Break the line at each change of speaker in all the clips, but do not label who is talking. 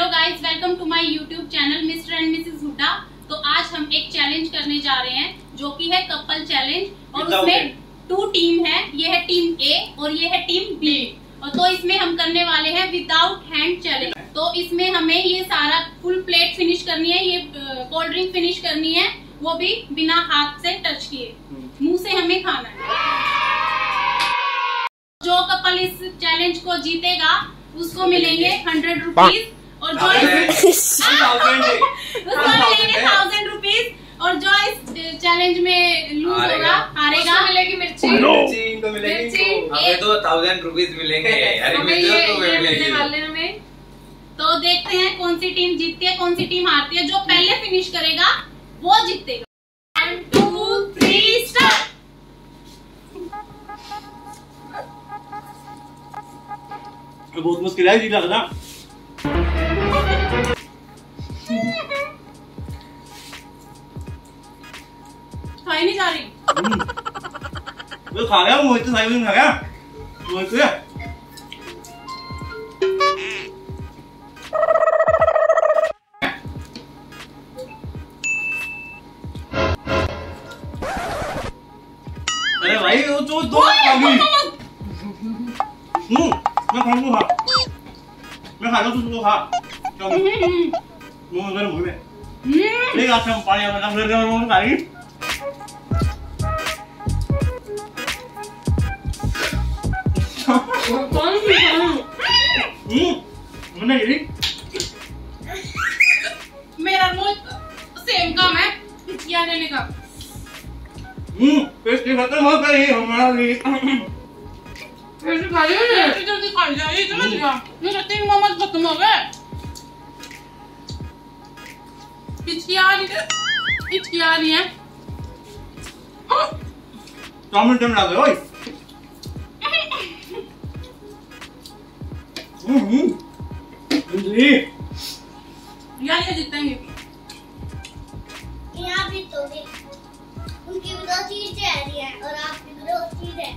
Hello guys, welcome to my YouTube channel Mr and Mrs Hooda. तो आज हम एक चैलेंज करने जा रहे हैं जो कि है कपल चैलेंज, और उसमें 2 टीम है। ये है टीम ए और ये है टीम बी। और तो इसमें हम करने वाले हैं विदाउट हैंड चैलेंज। तो इसमें हमें ये सारा फुल प्लेट फिनिश करनी है, ये कोल्ड ड्रिंक फिनिश करनी है, वो भी बिना हाथ से टच किए, मुंह से हमें खाना है। जो कपल इस चैलेंज को जीतेगा उसको मिलेंगे 100 रुपीज, और जो उसको मिलेंगे 1000 रुपीज, और जो इस चैलेंज में लूज होगा हारेगा मिलेगी मिर्ची।
इनको मिलेगी, हमें तो 1000 रुपीज मिलेंगे।
हमें तो देखते हैं कौन सी टीम जीतती है, कौन सी टीम हारती है। जो पहले फिनिश करेगा वो जीतेगा। 1 2 3 स्टार्ट।
बहुत मुश्किल है, जीता था।
खाई नहीं जा रही।
मैं खा गया, मुझे तो साइड में खा गया। मुझे अरे भाई वो तो दो खागी। मैं खाऊंगा, मैं खा लो, तू खा। मुंह में मुंह में ले आ, हम पानी में डाल दे, मुंह में खाएगी।
कौन सी
मैंने गिरी।
मेरा मुंह सेम काम है क्या लेने का।
पेट खत्म हो गई हमारा भी।
जल्दी खा जाइए, समझ गया। मेरे 3 मोमोज खत्म हो गए। हिचकिया रही है।
2 मिनट टाइम लगे ओए।
यार ये जीतेंगे।
यहाँ भी तो भी उनकी भी 2 चीजें आ रही हैं और आपकी भी 2 चीजें।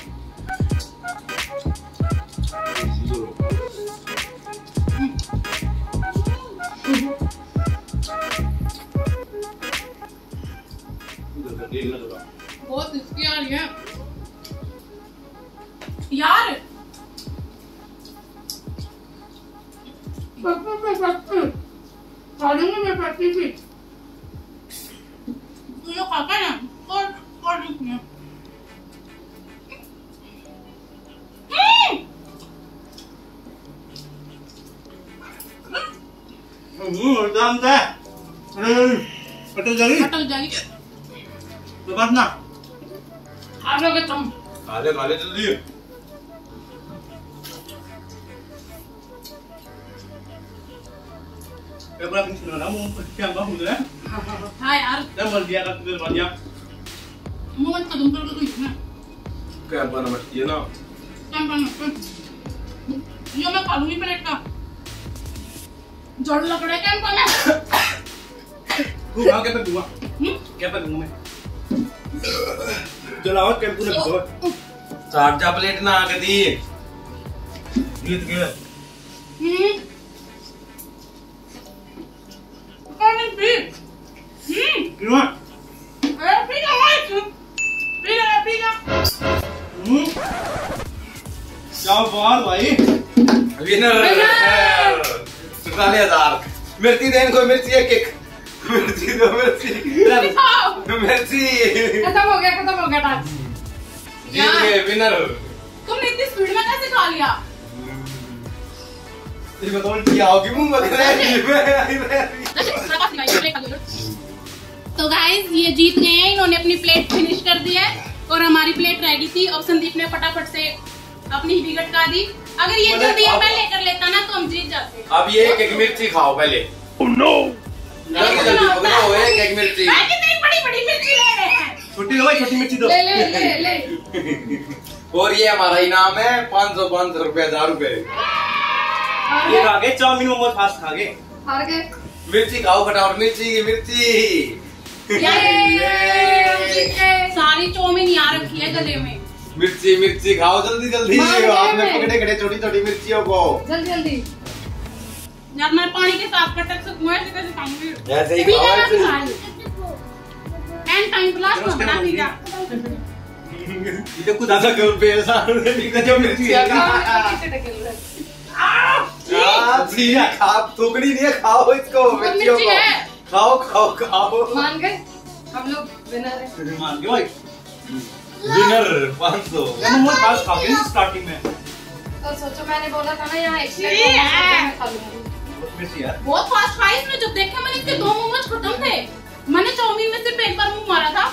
बहुत इसकी आ रही है यार। खालूंगी मैं पत्ती भी। तू ये खाता है ना और लिखने।
दाम से अटल जाएगी तो बस ना
खा लोगे तुम।
खा ले जल्दी।
एक बार फिर सुना ना, मुंह क्या बात हो रहा है।
हाँ यार,
क्या बोल दिया कर, तुझे बोल दिया
मुंह में कदम कर कुछ ना
क्या बना मत ये ना,
काम करना। ये मैं खा लूंगी प्लेट का। जड़ लग रहा है क्या करना।
तू खा के पे दूंगा, क्या पे दूंगा मैं। चलाओ टेम्पू लग दो।
चार जा प्लेट ना कदी जीत गए।
कौन है भी?
क्यों क्या बात भाई।
विनर 47,000। मिर्ची देन को मिर्ची एक मिर्ची दो, मिर्ची
खत्म हो गया टास्क।
जीत गए विनर।
तुमने इतनी स्पीड में कैसे खा लिया?
इसमें तो उल्टी आओगी मुंह में।
तो गाइस ये जीत गए हैं, इन्होंने अपनी प्लेट फिनिश कर दी है और हमारी प्लेट रह गई थी। और संदीप ने फटाफट से अपनी भी गटका दी। अगर ये जल्दी पहले कर लेता ना तो हम जीत जाते।
अब ये एक मिर्ची खाओ पहले।
ओह नो,
जल्दी पकड़ो, एक मिर्ची।
कितनी बड़ी मिर्ची ले रहे हैं।
छोटी लो भाई, छोटी मिर्ची दो।
ले।
और ये हमारा इनाम है 500 रुपए, 1000 रुपए।
ये खा गए चाउमीन मोमोज फास्ट खा गए।
हार गए।
मिर्ची खाओ फटाफट, मिर्ची।
सारी चाउमीन यहाँ रखी है गले में।
मिर्ची खाओ जल्दी। आपने पकड़े छोटी छोटी मिर्चियों को।
जल्दी यार मैं पानी के साथ पटक सकूं ऐसे कैसे खाऊंगी?
ऐसे ही
पी
खाओ,
लेना
ऐसे ही।
तुम्हारी। एंड टाइम ग्लास में बना पी जा।
ये खुद आधा करोड़ पे जो मिर्ची है खा टुकड़ी नहीं है, खाओ इसको मिर्चियों
मिर्ची
को
है।
खाओ खाओ खाओ।
मान गए हम लोग विनर है।
मान गए भाई।
विनर 500।
मैं मुझे पास खा गई स्टार्टिंग में।
तो सोचो मैंने बोला था ना यहाँ एक्स्ट्रा
ये है।
मैं खा लूंगी।
मिर्ची यार।
बहुत फास्ट खाई इसने। जब देखा मैंने इसके 2 मोमोज खत्म थे। मैंने चाउमीन में सिर्फ एक बार मुंह मारा था।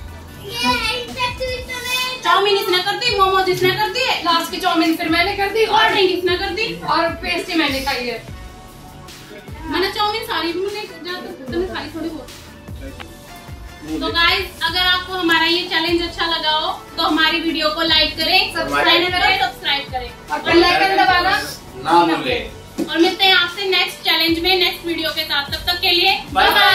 चाउमीन इसने कर दी, मोमोज इसने कर दिए,
लास्ट की चाउमीन फिर मैंने कर दी
कोल्ड ड्रिंक इसने कर दी
और पेस्ट्री मैंने खाई है।
मैंने चाउमीन सारी भी मैंने तुमने खाई थोड़ी बहुत। तो गाइस अगर आपको हमारा ये चैलेंज अच्छा लगा हो तो हमारी वीडियो को लाइक करें, सब्सक्राइब करें
और बेल आइकन दबाना
ना भूले।
और मिलते हैं आपसे नेक्स्ट चैलेंज में नेक्स्ट वीडियो के साथ। तब तक के लिए बाय बाय।